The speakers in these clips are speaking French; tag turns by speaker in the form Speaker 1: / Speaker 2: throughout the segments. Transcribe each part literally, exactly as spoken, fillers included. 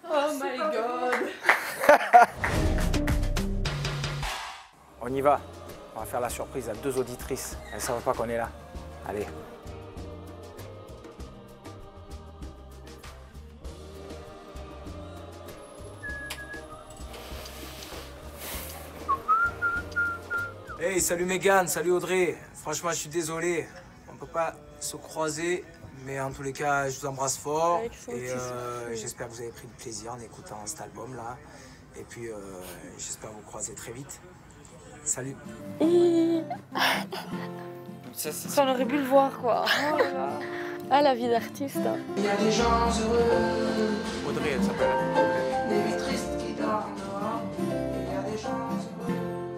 Speaker 1: Oh my god.
Speaker 2: On y va. On va faire la surprise à deux auditrices. Elles ne savent pas qu'on est là. Allez. Hey, salut Mégane, salut Audrey. Franchement, je suis désolé. On ne peut pas se croiser, mais en tous les cas, je vous embrasse fort. Et euh, j'espère que vous avez pris du plaisir en écoutant cet album-là. Et puis, euh, j'espère vous croiser très vite. Salut.
Speaker 3: Et... ça, ça, on aurait pu le voir, quoi. Oh là là. Ah, la vie d'artiste. Hein.
Speaker 4: Il y a des gens heureux.
Speaker 2: Audrey, elle s'appelle.
Speaker 4: Des vies tristes qui dorment dehors. Il y a des gens heureux.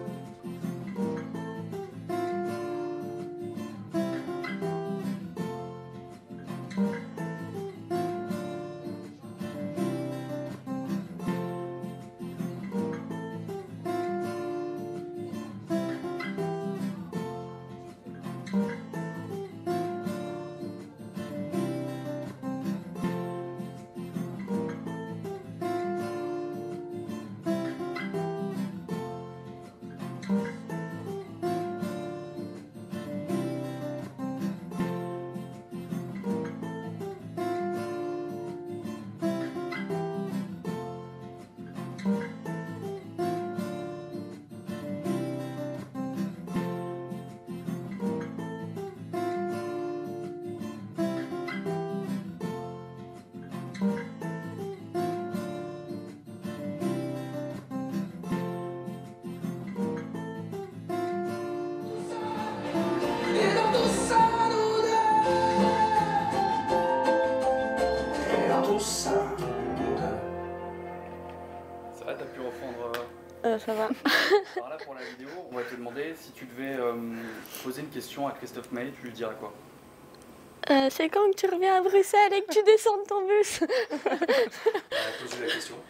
Speaker 5: Ça va, t'as pu refondre
Speaker 3: euh... Euh, ça va.
Speaker 5: Alors là, pour la vidéo, on va te demander si tu devais euh, poser une question à Christophe Maé, tu lui dirais quoi?
Speaker 3: euh, C'est quand que tu reviens à Bruxelles et que tu descends de ton bus?
Speaker 5: euh, Poser la question.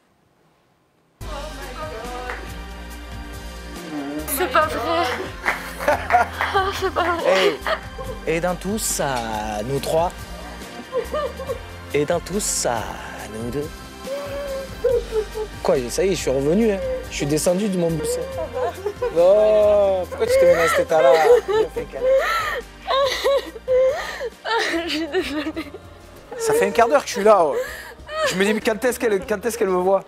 Speaker 3: C'est pas vrai. Oh, c'est pas vrai.
Speaker 2: Hey. Et dans tout ça, nous trois. Et dans tout ça, nous deux. Quoi, ça y est, je suis revenu. Hein. Je suis descendu de mon bus. Oh, pourquoi tu t'es mis dans cet état-là?
Speaker 3: Je suis désolée.
Speaker 2: Ça fait un quart d'heure que je suis là. Ouais. Je me dis, mais quand est-ce qu'elle quand est-ce qu'elle me voit?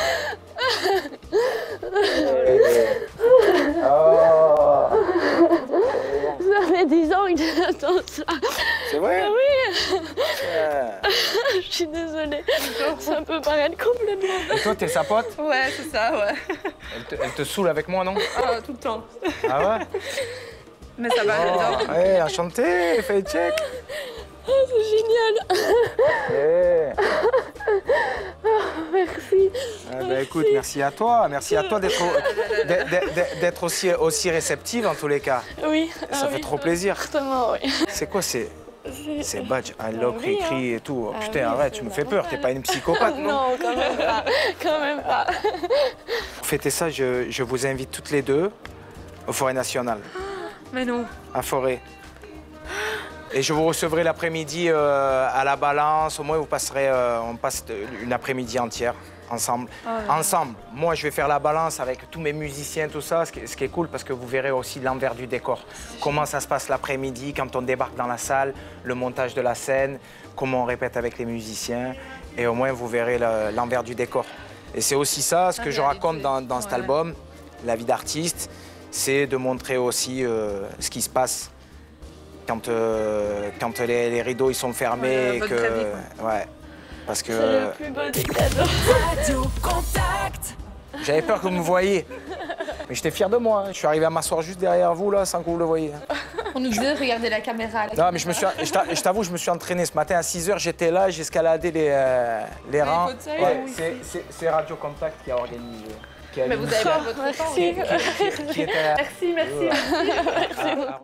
Speaker 2: Oh.
Speaker 3: Ça fait dix ans que j'attends ça.
Speaker 2: C'est vrai?
Speaker 3: Ah oui.
Speaker 2: Yeah.
Speaker 3: Je suis désolée. Ça peut paraître complètement...
Speaker 2: Et toi, t'es sa pote?
Speaker 1: Ouais, c'est ça, ouais.
Speaker 2: Elle te, elle te saoule avec moi, non?
Speaker 1: Ah, tout le temps.
Speaker 2: Ah ouais?
Speaker 1: Mais ça va, j'adore.
Speaker 2: Oh, hey, enchanté, fais check.
Speaker 3: Oh, c'est génial.
Speaker 2: Hey.
Speaker 3: Oh, merci.
Speaker 2: Ah bah, écoute, merci à toi. Merci à toi d'être d'être aussi, aussi réceptive en tous les cas.
Speaker 3: Oui.
Speaker 2: Ça
Speaker 3: ah,
Speaker 2: fait
Speaker 3: oui,
Speaker 2: trop plaisir.
Speaker 3: Fortement, oui.
Speaker 2: C'est quoi ces, ces badges? I
Speaker 3: Ah,
Speaker 2: love,
Speaker 3: oui,
Speaker 2: cri
Speaker 3: hein.
Speaker 2: et tout. Oh,
Speaker 3: Ah,
Speaker 2: putain,
Speaker 3: oui,
Speaker 2: arrête,
Speaker 3: c'est
Speaker 2: tu me fais peur. T'es
Speaker 3: normal.
Speaker 2: pas une psychopathe, non?
Speaker 3: Non, quand même pas. Quand même pas.
Speaker 2: Pour fêter ça, je, je vous invite toutes les deux au Forêt Nationale.
Speaker 1: Mais non.
Speaker 2: À Forêt. Et je vous recevrai l'après-midi euh, à la Balance. Au moins, vous passerez, euh, on passe une après-midi entière ensemble.
Speaker 1: Oh là là.
Speaker 2: Ensemble. Moi, je vais faire la Balance avec tous mes musiciens, tout ça, ce qui, ce qui est cool parce que vous verrez aussi l'envers du décor. Comment ça se passe l'après-midi, quand on débarque dans la salle, le montage de la scène, comment on répète avec les musiciens. Et au moins, vous verrez l'envers du décor. Et c'est aussi ça, ce que je raconte dans, dans cet album, La vie d'artiste, c'est de montrer aussi euh, ce qui se passe quand, euh, quand les, les rideaux ils sont fermés.
Speaker 1: Ouais,
Speaker 2: et
Speaker 1: votre
Speaker 2: que,
Speaker 1: vraie vie,
Speaker 2: ouais, parce que
Speaker 3: C'est le plus beau des cadeaux.
Speaker 4: Radio Contact.
Speaker 2: j'avais peur que vous me voyiez. Mais j'étais fier de moi. Hein. Je suis arrivé à m'asseoir juste derrière vous là, sans que vous le voyiez.
Speaker 1: On nous disait de regarder la caméra.
Speaker 2: Non, mais je me suis, je t'avoue, je me suis entraîné ce matin à six heures. J'étais là, j'ai escaladé les, euh, les rangs.
Speaker 1: fauteuils,
Speaker 2: Ouais,
Speaker 1: oui.
Speaker 2: c'est- c'est c'est Radio Contact qui a organisé. Qui a
Speaker 1: Mais vous
Speaker 2: mis-
Speaker 1: avez pas votre temps.
Speaker 3: Merci.
Speaker 2: qui était à-
Speaker 3: Merci, merci.
Speaker 2: à- à-